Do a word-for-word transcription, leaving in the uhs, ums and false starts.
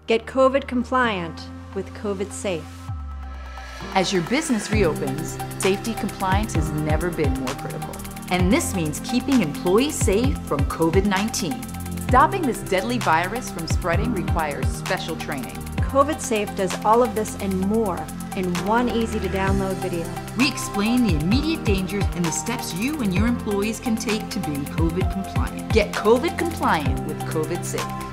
Get COVID compliant with COVID Safe. As your business reopens, safety compliance has never been more critical. And this means keeping employees safe from COVID nineteen. Stopping this deadly virus from spreading requires special training. COVID Safe does all of this and more in one easy-to-download video. We explain the immediate dangers and the steps you and your employees can take to be COVID compliant. Get COVID compliant with COVID Safe.